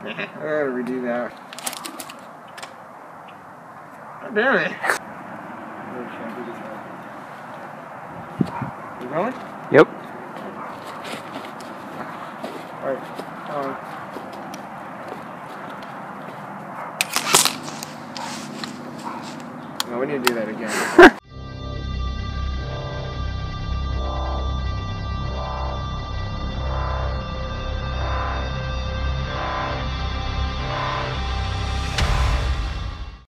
Nah, I gotta redo that. God damn it. You going? Yep. Alright. No, we need to do that again.